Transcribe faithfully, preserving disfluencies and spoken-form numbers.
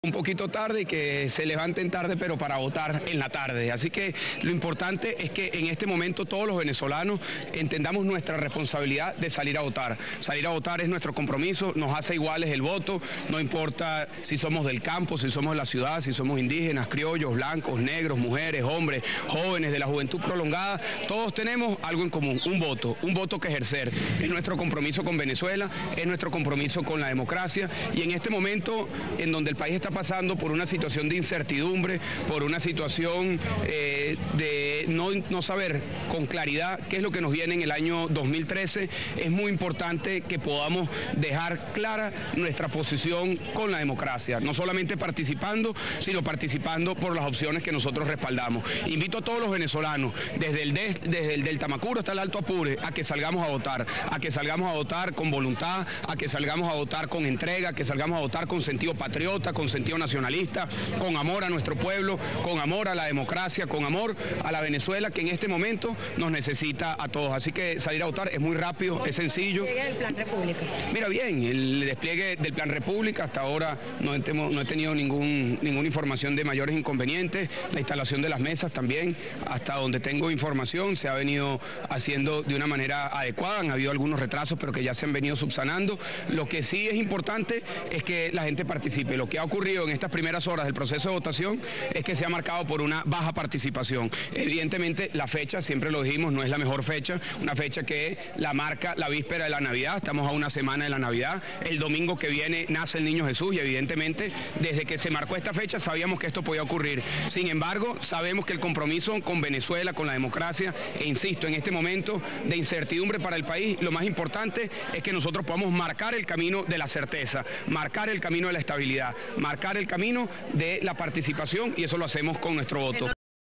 un poquito tarde y que se levanten tarde, pero para votar en la tarde. Así que lo importante es que en este momento todos los venezolanos entendamos nuestra responsabilidad de salir a votar. Salir a votar es nuestro compromiso, nos hace iguales el voto, no importa si somos del campo, si somos de la ciudad, si somos indígenas, criollos, blancos, negros, mujeres, hombres, jóvenes, de la juventud prolongada, todos tenemos algo en común, un voto, un voto que ejercer. Es nuestro compromiso con Venezuela, es nuestro compromiso con la democracia, y en este momento en donde el país está pasando por una situación de incertidumbre, por una situación eh, de no, no saber con claridad qué es lo que nos viene en el año dos mil trece, es muy importante que podamos dejar clara nuestra posición con la democracia, no solamente participando, sino participando por las opciones que nosotros respaldamos. Invito a todos los venezolanos, desde el, de, desde el del Tamacuro hasta el Alto Apure, a que salgamos a votar, a que salgamos a votar con voluntad, a que salgamos a votar con entrega, a que salgamos a votar con sentido patriota, con sentido nacionalista, con amor a nuestro pueblo, con amor a la democracia, con amor a la Venezuela, que en este momento nos necesita a todos. Así que salir a votar es muy rápido, es sencillo. ¿Llega el Plan República? Mira bien, el despliegue del Plan República, hasta ahora no he, no he tenido ningún, ninguna información de mayores inconvenientes. La instalación de las mesas también, hasta donde tengo información, se ha venido haciendo de una manera adecuada. Han habido algunos retrasos, pero que ya se han venido subsanando. Lo que sí es importante es que la gente participe. Lo que ha ocurrido en estas primeras horas del proceso de votación es que se ha marcado por una baja participación. Evidentemente la fecha, siempre lo dijimos, no es la mejor fecha, una fecha que la marca la víspera de la Navidad, estamos a una semana de la Navidad, el domingo que viene nace el Niño Jesús y evidentemente desde que se marcó esta fecha sabíamos que esto podía ocurrir. Sin embargo, sabemos que el compromiso con Venezuela, con la democracia, e insisto, en este momento de incertidumbre para el país, lo más importante es que nosotros podamos marcar el camino de la certeza, marcar el camino de la estabilidad, marcar el camino de la participación, y eso lo hacemos con nuestro voto.